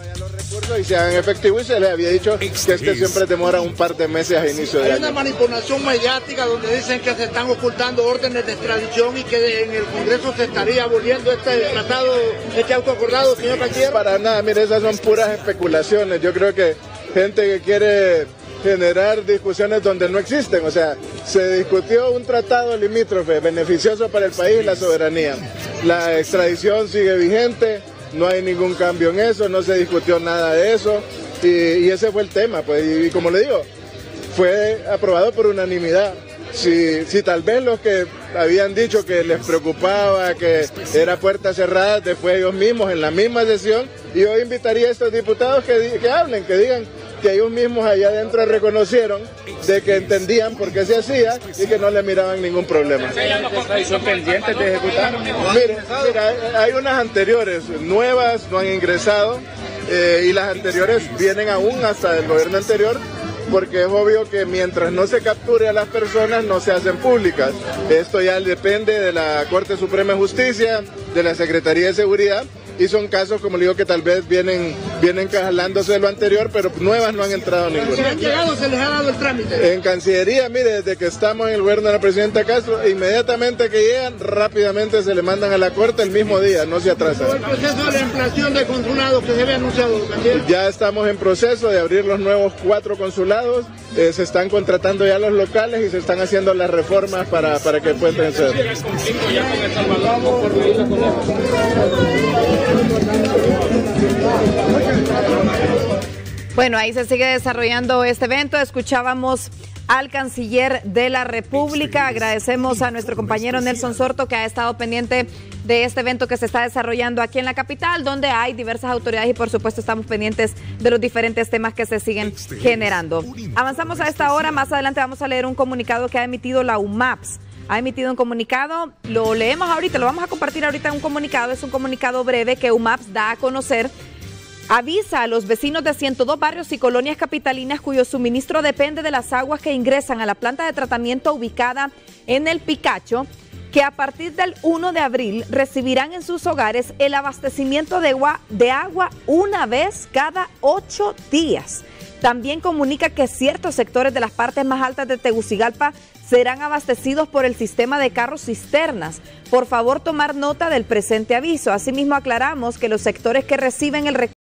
haya los recursos y se hagan efectivos, y se les había dicho que siempre demora un par de meses a inicio de año. Hay una manipulación mediática donde dicen que se están ocultando órdenes de extradición y que en el Congreso se estaría aboliendo este tratado, este autoacordado, señor canciller. Para nada, mire, esas son puras especulaciones. Yo creo que gente que quiere generar discusiones donde no existen. O sea, se discutió un tratado limítrofe beneficioso para el país y la soberanía. La extradición sigue vigente, no hay ningún cambio en eso, no se discutió nada de eso, y ese fue el tema, pues, y como le digo, fue aprobado por unanimidad. Si tal vez los que habían dicho que les preocupaba, que era puerta cerrada, después ellos mismos en la misma sesión, y yo invitaría a estos diputados que hablen, que digan que ellos mismos allá adentro reconocieron de que entendían por qué se hacía y que no le miraban ningún problema. ¿Son pendientes de ejecutar? Mira, hay unas anteriores, nuevas, no han ingresado, y las anteriores vienen aún hasta el gobierno anterior, porque es obvio que mientras no se capture a las personas no se hacen públicas. Esto ya depende de la Corte Suprema de Justicia, de la Secretaría de Seguridad, y son casos, como le digo, que tal vez vienen jalándose de lo anterior, pero nuevas no han entrado ninguna. ¿Se han llegado, se les ha dado el trámite? En Cancillería, mire, desde que estamos en el gobierno de la presidenta Castro, inmediatamente que llegan, rápidamente se le mandan a la Corte el mismo día, no se atrasa. ¿El proceso de ampliación de consulados que se había anunciado, canciller? Ya estamos en proceso de abrir los nuevos 4 consulados, se están contratando ya los locales y se están haciendo las reformas para que puedan ser. Bueno, ahí se sigue desarrollando este evento. Escuchábamos al canciller de la República. Agradecemos a nuestro compañero Nelson Sorto, que ha estado pendiente de este evento que se está desarrollando aquí en la capital, donde hay diversas autoridades y por supuesto estamos pendientes de los diferentes temas que se siguen generando. Avanzamos a esta hora. Más adelante vamos a leer un comunicado que ha emitido la UMAPS. Ha emitido un comunicado, lo leemos ahorita, lo vamos a compartir ahorita en un comunicado. Es un comunicado breve que UMAPS da a conocer. Avisa a los vecinos de 102 barrios y colonias capitalinas cuyo suministro depende de las aguas que ingresan a la planta de tratamiento ubicada en el Picacho, que a partir del 1 de abril recibirán en sus hogares el abastecimiento de agua una vez cada 8 días. También comunica que ciertos sectores de las partes más altas de Tegucigalpa serán abastecidos por el sistema de carros cisternas. Por favor, tomar nota del presente aviso. Asimismo, aclaramos que los sectores que reciben el recurso